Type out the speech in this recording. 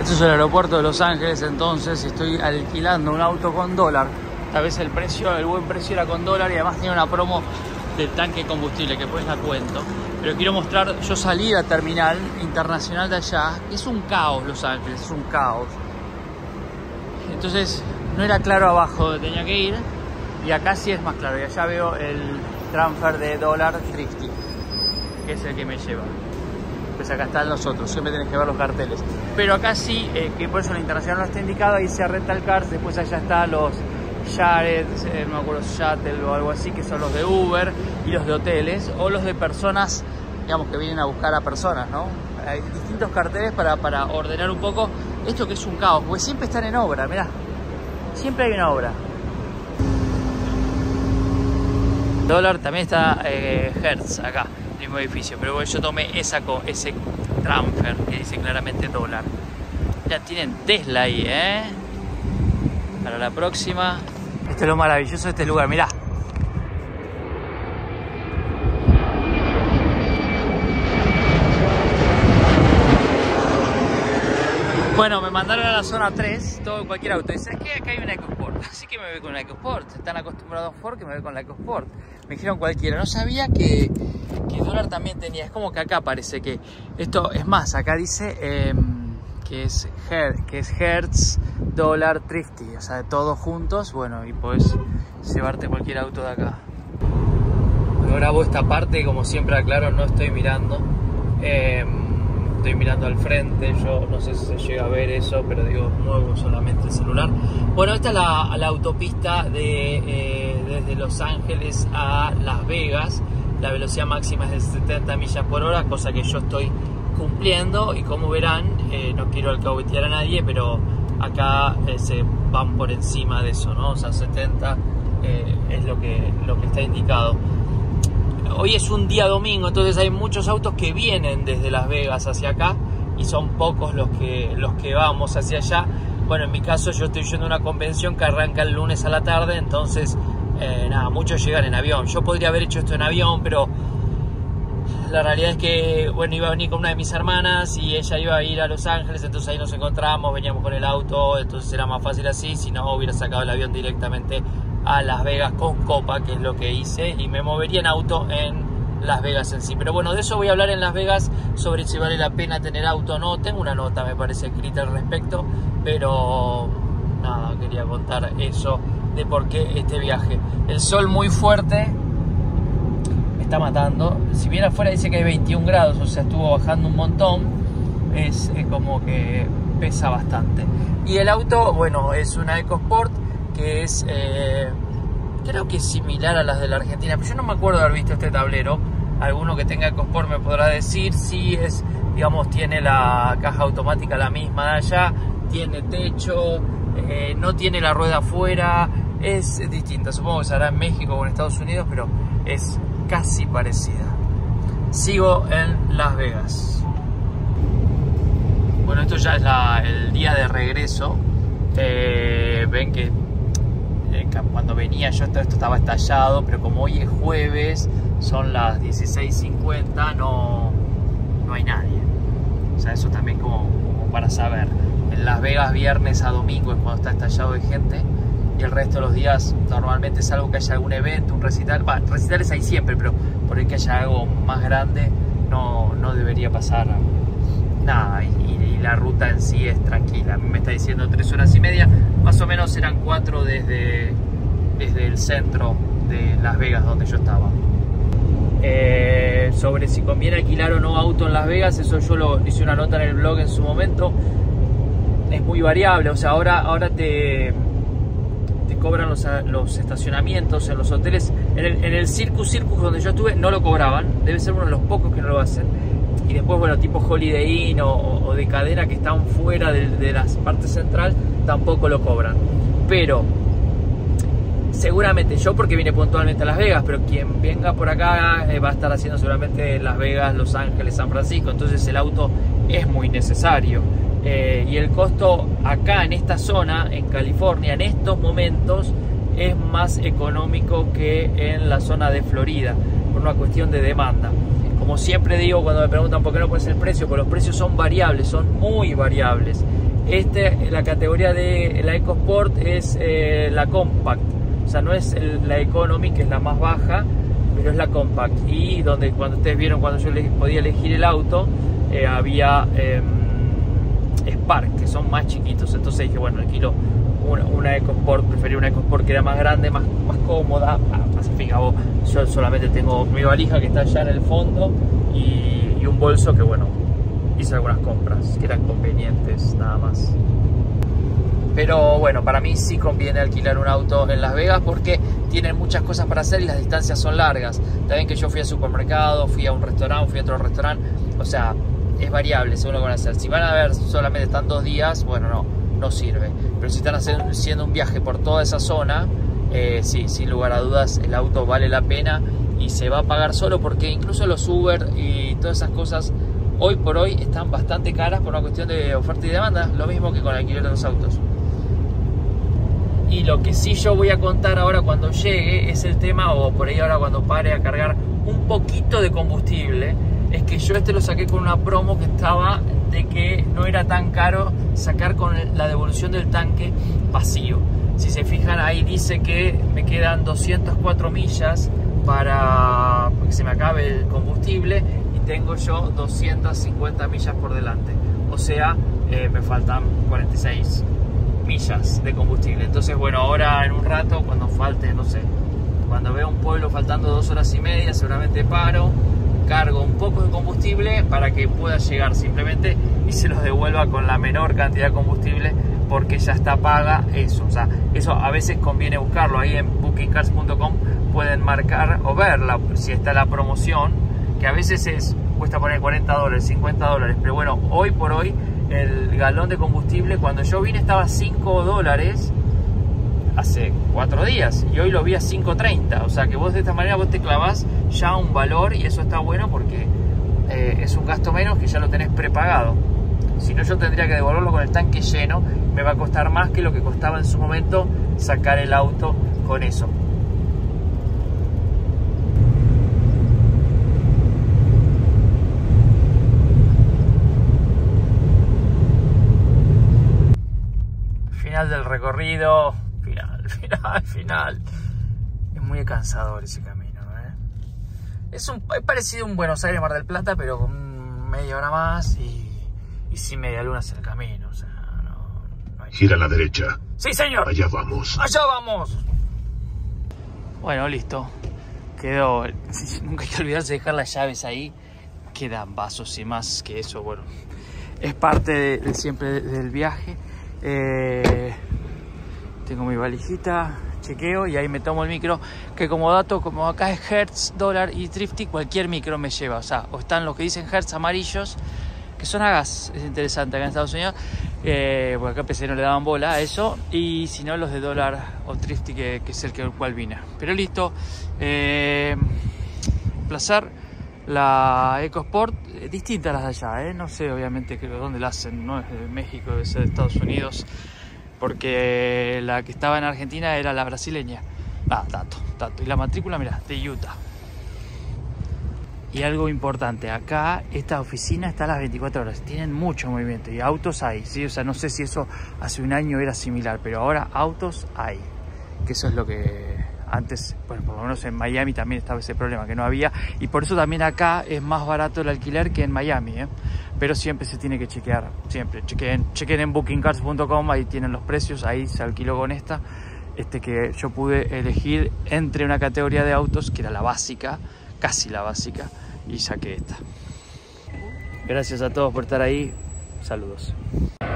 Este es el aeropuerto de Los Ángeles, entonces estoy alquilando un auto con dólar. Tal vez el buen precio era con dólar y además tiene una promo del tanque de combustible, que después la cuento. Pero quiero mostrar, yo salí a la terminal internacional de allá. Es un caos Los Ángeles, es un caos. Entonces no era claro abajo donde tenía que ir. Y acá sí es más claro. Y allá veo el transfer de dólar Thrifty, que es el que me lleva. Pues acá están los otros, siempre tenés que ver los carteles. Pero acá sí, que por eso el internacional no está indicado. Ahí se Rental Cars, después allá están los Jared, no me acuerdo, Shuttle o algo así, que son los de Uber y los de hoteles, o los de personas, digamos, que vienen a buscar a personas, ¿no? Hay distintos carteles para ordenar un poco esto, que es un caos, porque siempre están en obra, mirá, siempre hay una obra. Dólar, también está Hertz acá, el mismo edificio, pero bueno, yo tomé ese transfer que dice claramente dólar. Ya tienen Tesla ahí, para la próxima. Esto es lo maravilloso de este lugar, mirá. Bueno, me mandaron a la zona 3, todo cualquier auto. Y ¿sabes qué? Acá hay un EcoSport. Así que me voy con un EcoSport. Están acostumbrados a Ford, que me voy con la EcoSport. Me dijeron cualquiera. No sabía que dólar también tenía. Es como que acá parece que esto es más. Acá dice que es Hertz, dólar, Thrifty. O sea, todos juntos. Bueno, y podés llevarte cualquier auto de acá. Bueno, grabo esta parte, como siempre aclaro, no estoy mirando. Estoy mirando al frente, yo no sé si se llega a ver eso, pero digo, muevo solamente el celular. Bueno, esta es la autopista desde Los Ángeles a Las Vegas. La velocidad máxima es de 70 millas por hora, cosa que yo estoy cumpliendo. Y como verán, no quiero alcahuetear a nadie, pero acá se van por encima de eso, ¿no? O sea, 70 es lo que está indicado. Hoy es un día domingo, entonces hay muchos autos que vienen desde Las Vegas hacia acá y son pocos los que vamos hacia allá. Bueno, en mi caso yo estoy yendo a una convención que arranca el lunes a la tarde, entonces nada, muchos llegan en avión. Yo podría haber hecho esto en avión, pero la realidad es que, bueno, iba a venir con una de mis hermanas y ella iba a ir a Los Ángeles, entonces ahí nos encontramos, veníamos con el auto, entonces era más fácil así. Si no, hubiera sacado el avión directamente a Las Vegas con Copa, que es lo que hice, y me movería en auto en Las Vegas en sí. Pero bueno, de eso voy a hablar en Las Vegas, sobre si vale la pena tener auto o no. Tengo una nota, me parece, escrita al respecto, pero nada, quería contar eso de por qué este viaje. El sol muy fuerte me está matando. Si bien afuera dice que hay 21 grados, o sea, estuvo bajando un montón, es como que pesa bastante. Y el auto, bueno, es una EcoSport, que es, creo que es similar a las de la Argentina, pero yo no me acuerdo de haber visto este tablero. Alguno que tenga EcoSport me podrá decir si es, digamos, tiene la caja automática la misma de allá, tiene techo, no tiene la rueda afuera, es distinta. Supongo que se hará en México o en Estados Unidos, pero es casi parecida. Sigo en Las Vegas. Bueno, esto ya es el día de regreso. Ven que cuando venía yo esto estaba estallado, pero como hoy es jueves, son las 16:50, no hay nadie. O sea, eso también como para saber. En Las Vegas viernes a domingo es cuando está estallado de gente, y el resto de los días normalmente, salvo que haya algún evento, un recital. Recitales hay siempre, pero por el que haya algo más grande no debería pasar nada, y la ruta en sí es tranquila. A mí me está diciendo 3 horas y media, más o menos eran 4 desde el centro de Las Vegas donde yo estaba. Sobre si conviene alquilar o no auto en Las Vegas, eso yo lo hice una nota en el blog en su momento. Es muy variable, o sea, ahora te cobran los estacionamientos en los hoteles. En el Circus donde yo estuve no lo cobraban, debe ser uno de los pocos que no lo hacen. Y después, bueno, tipo Holiday Inn o de cadena que están fuera de la parte central, tampoco lo cobran. Pero seguramente, yo porque vine puntualmente a Las Vegas, pero quien venga por acá va a estar haciendo seguramente Las Vegas, Los Ángeles, San Francisco. Entonces el auto es muy necesario. Y el costo acá en esta zona, en California, en estos momentos, es más económico que en la zona de Florida, por una cuestión de demanda. Como siempre digo cuando me preguntan por qué no pones el precio, pues los precios son variables, son muy variables. La categoría de la EcoSport es la Compact, o sea, no es la Economy, que es la más baja, pero es la Compact. Y donde cuando ustedes vieron, cuando yo podía elegir el auto, había Spark, que son más chiquitos. Entonces dije, bueno, alquilo una EcoSport. Preferí una EcoSport que era más grande, más cómoda. Yo solamente tengo mi valija que está allá en el fondo y un bolso que, bueno, hice algunas compras que eran convenientes, nada más. Pero bueno, para mí sí conviene alquilar un auto en Las Vegas porque tienen muchas cosas para hacer y las distancias son largas. También que yo fui al supermercado, fui a un restaurante, fui a otro restaurante, o sea, es variable según lo que van a hacer. Si van a ver solamente están 2 días, bueno, no sirve. Pero si están haciendo un viaje por toda esa zona, sí, sin lugar a dudas el auto vale la pena y se va a pagar solo, porque incluso los Uber y todas esas cosas hoy por hoy están bastante caras por una cuestión de oferta y demanda, lo mismo que con el alquiler de los autos. Y lo que sí yo voy a contar ahora cuando llegue es el tema, o por ahí ahora cuando pare a cargar un poquito de combustible, es que yo lo saqué con una promo que estaba de que no era tan caro sacar con la devolución del tanque vacío. Si se fijan, ahí dice que me quedan 204 millas para que se me acabe el combustible y tengo yo 250 millas por delante. O sea, me faltan 46 millas de combustible. Entonces, bueno, ahora en un rato, cuando falte, no sé, cuando vea un pueblo faltando 2 horas y media, seguramente paro, cargo un poco de combustible para que pueda llegar simplemente y se los devuelva con la menor cantidad de combustible, porque ya está paga eso. O sea, eso a veces conviene buscarlo. Ahí en bookingcars.com pueden marcar o ver si está la promoción, que a veces cuesta poner $40, $50, pero bueno, hoy por hoy el galón de combustible, cuando yo vine estaba a $5 hace 4 días y hoy lo vi a 5.30. O sea que vos de esta manera vos te clavás ya un valor y eso está bueno porque es un gasto menos que ya lo tenés prepagado. Si no, yo tendría que devolverlo con el tanque lleno, me va a costar más que lo que costaba en su momento sacar el auto con eso. Final del recorrido, final. Es muy cansador ese camino, Es parecido a un Buenos Aires Mar del Plata, pero con media hora más y sin media luna hacia el camino. O sea, no hay... Gira a la derecha. Sí, señor. Allá vamos. Allá vamos. Bueno, listo. Quedó. Nunca hay que olvidarse de dejar las llaves ahí. Quedan vasos y más que eso. Bueno, es parte siempre del viaje. Tengo mi valijita, chequeo y ahí me tomo el micro, que como dato, como acá es Hertz, dólar y Thrifty, cualquier micro me lleva. O sea, o están los que dicen Hertz amarillos, que son a gas, es interesante acá en Estados Unidos, porque acá PC no le daban bola a eso, y si no los de dólar o Thrifty, que es el cual vine. Pero listo, placer. La EcoSport, distinta a las de allá, no sé obviamente dónde la hacen, no es de México, debe ser de Estados Unidos, porque la que estaba en Argentina era la brasileña. Dato. Y la matrícula, mirá, de Utah. Y algo importante, acá esta oficina está a las 24 horas, tienen mucho movimiento y autos hay, ¿sí? O sea, no sé si eso hace un año era similar, pero ahora autos hay, que eso es lo que antes, bueno, por lo menos en Miami también estaba ese problema, que no había, y por eso también acá es más barato el alquiler que en Miami, pero siempre se tiene que chequear, siempre, chequen en bookingcars.com, ahí tienen los precios, ahí se alquiló con esta, que yo pude elegir entre una categoría de autos que era la básica, casi la básica, y saqué esta. Gracias a todos por estar ahí, saludos.